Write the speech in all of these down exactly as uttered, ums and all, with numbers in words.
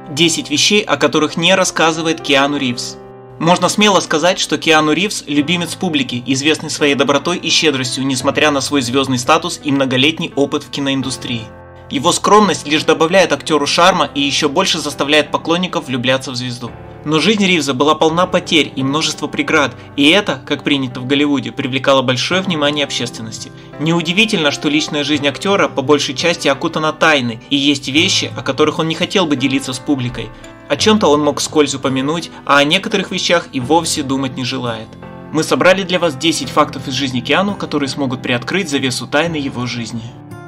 десять вещей, о которых не рассказывает Киану Ривз. Можно смело сказать, что Киану Ривз – любимец публики, известный своей добротой и щедростью, несмотря на свой звездный статус и многолетний опыт в киноиндустрии. Его скромность лишь добавляет актеру шарма и еще больше заставляет поклонников влюбляться в звезду. Но жизнь Ривза была полна потерь и множества преград, и это, как принято в Голливуде, привлекало большое внимание общественности. Неудивительно, что личная жизнь актера по большей части окутана тайной, и есть вещи, о которых он не хотел бы делиться с публикой. О чем-то он мог вскользь упомянуть, а о некоторых вещах и вовсе думать не желает. Мы собрали для вас десять фактов из жизни Киану, которые смогут приоткрыть завесу тайны его жизни.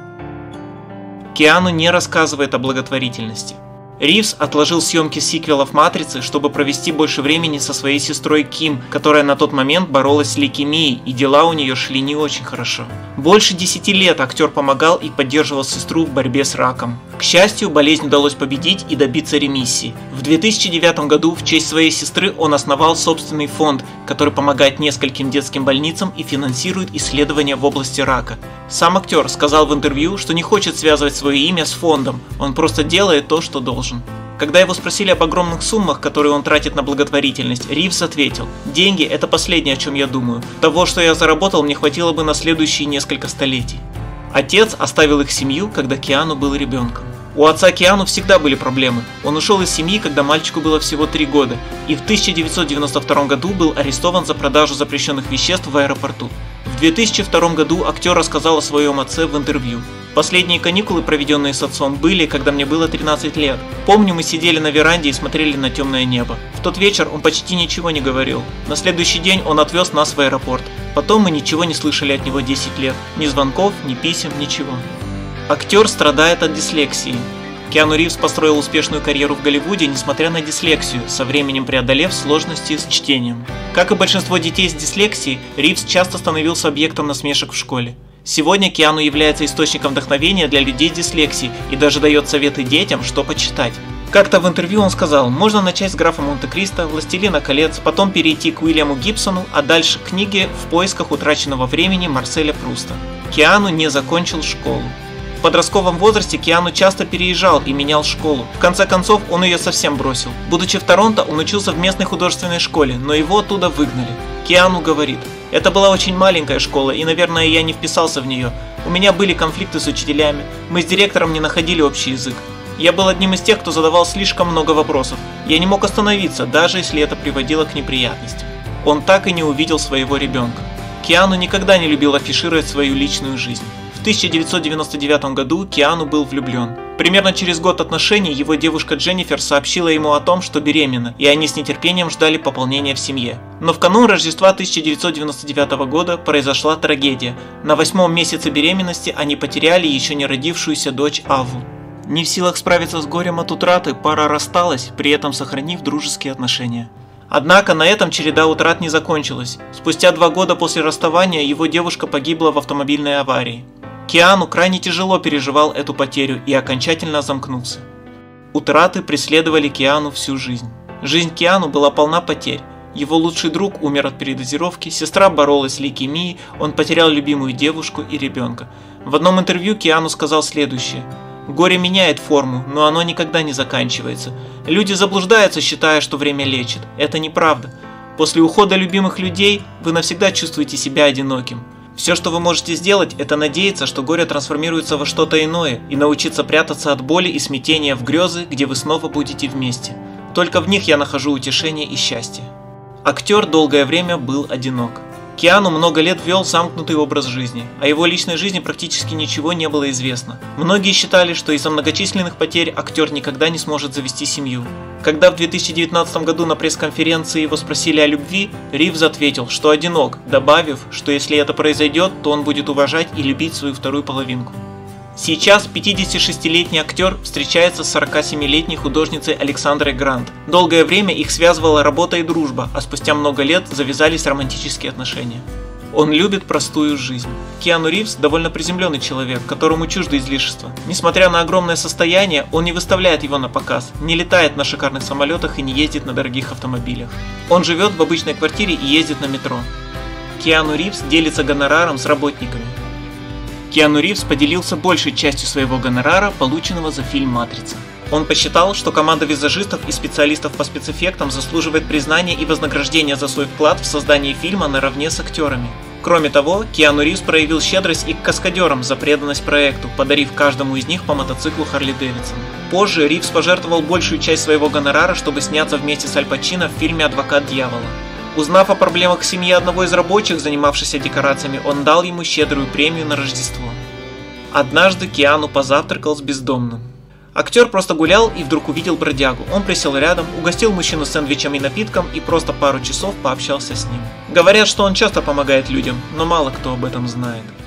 Киану не рассказывает о благотворительности. Ривз отложил съемки сиквелов «Матрицы», чтобы провести больше времени со своей сестрой Ким, которая на тот момент боролась с лейкемией, и дела у нее шли не очень хорошо. Больше десяти лет актер помогал и поддерживал сестру в борьбе с раком. К счастью, болезнь удалось победить и добиться ремиссии. В две тысячи девятом году в честь своей сестры он основал собственный фонд, который помогает нескольким детским больницам и финансирует исследования в области рака. Сам актер сказал в интервью, что не хочет связывать свое имя с фондом, он просто делает то, что должен. Когда его спросили об огромных суммах, которые он тратит на благотворительность, Ривз ответил: «Деньги – это последнее, о чем я думаю. Того, что я заработал, мне хватило бы на следующие несколько столетий». Отец оставил их семью, когда Киану был ребенком. У отца Киану всегда были проблемы. Он ушел из семьи, когда мальчику было всего три года, и в тысяча девятьсот девяносто втором году был арестован за продажу запрещенных веществ в аэропорту. В две тысячи втором году актер рассказал о своем отце в интервью. «Последние каникулы, проведенные с отцом, были, когда мне было тринадцать лет. Помню, мы сидели на веранде и смотрели на темное небо. В тот вечер он почти ничего не говорил. На следующий день он отвез нас в аэропорт. Потом мы ничего не слышали от него десять лет. Ни звонков, ни писем, ничего». Актер страдает от дислексии. Киану Ривз построил успешную карьеру в Голливуде, несмотря на дислексию, со временем преодолев сложности с чтением. Как и большинство детей с дислексией, Ривз часто становился объектом насмешек в школе. Сегодня Киану является источником вдохновения для людей с дислексией и даже дает советы детям, что почитать. Как-то в интервью он сказал: можно начать с «Графа Монте-Кристо», «Властелина колец», потом перейти к Уильяму Гибсону, а дальше к книге «В поисках утраченного времени» Марселя Пруста. Киану не закончил школу. В подростковом возрасте Киану часто переезжал и менял школу. В конце концов, он ее совсем бросил. Будучи в Торонто, он учился в местной художественной школе, но его оттуда выгнали. Киану говорит: «Это была очень маленькая школа, и, наверное, я не вписался в нее. У меня были конфликты с учителями, мы с директором не находили общий язык. Я был одним из тех, кто задавал слишком много вопросов. Я не мог остановиться, даже если это приводило к неприятностям». Он так и не увидел своего ребенка. Киану никогда не любил афишировать свою личную жизнь. В тысяча девятьсот девяносто девятом году Киану был влюблен. Примерно через год отношений его девушка Дженнифер сообщила ему о том, что беременна, и они с нетерпением ждали пополнения в семье. Но в канун Рождества тысяча девятьсот девяносто девятого года произошла трагедия. На восьмом месяце беременности они потеряли еще не родившуюся дочь Аву. Не в силах справиться с горем от утраты, пара рассталась, при этом сохранив дружеские отношения. Однако на этом череда утрат не закончилась. Спустя два года после расставания его девушка погибла в автомобильной аварии. Киану крайне тяжело переживал эту потерю и окончательно замкнулся. Утраты преследовали Киану всю жизнь. Жизнь Киану была полна потерь. Его лучший друг умер от передозировки, сестра боролась с лейкемией, он потерял любимую девушку и ребенка. В одном интервью Киану сказал следующее: «Горе меняет форму, но оно никогда не заканчивается. Люди заблуждаются, считая, что время лечит. Это неправда. После ухода любимых людей вы навсегда чувствуете себя одиноким. Все, что вы можете сделать, это надеяться, что горе трансформируется во что-то иное, и научиться прятаться от боли и смятения в грезы, где вы снова будете вместе. Только в них я нахожу утешение и счастье». Актер долгое время был одинок. Киану много лет вел замкнутый образ жизни, о его личной жизни практически ничего не было известно. Многие считали, что из-за многочисленных потерь актер никогда не сможет завести семью. Когда в две тысячи девятнадцатом году на пресс-конференции его спросили о любви, Ривз ответил, что одинок, добавив, что если это произойдет, то он будет уважать и любить свою вторую половинку. Сейчас пятидесятишестилетний актер встречается с сорокасемилетней художницей Александрой Грант. Долгое время их связывала работа и дружба, а спустя много лет завязались романтические отношения. Он любит простую жизнь. Киану Ривз довольно приземленный человек, которому чуждо излишества. Несмотря на огромное состояние, он не выставляет его на показ, не летает на шикарных самолетах и не ездит на дорогих автомобилях. Он живет в обычной квартире и ездит на метро. Киану Ривз делится гонораром с работниками. Киану Ривз поделился большей частью своего гонорара, полученного за фильм «Матрица». Он посчитал, что команда визажистов и специалистов по спецэффектам заслуживает признания и вознаграждения за свой вклад в создание фильма наравне с актерами. Кроме того, Киану Ривз проявил щедрость и к каскадерам за преданность проекту, подарив каждому из них по мотоциклу Харли Дэвидсон. Позже Ривз пожертвовал большую часть своего гонорара, чтобы сняться вместе с Аль Пачино в фильме «Адвокат дьявола». Узнав о проблемах семьи одного из рабочих, занимавшихся декорациями, он дал ему щедрую премию на Рождество. Однажды Киану позавтракал с бездомным. Актер просто гулял и вдруг увидел бродягу. Он присел рядом, угостил мужчину сэндвичем и напитком и просто пару часов пообщался с ним. Говорят, что он часто помогает людям, но мало кто об этом знает.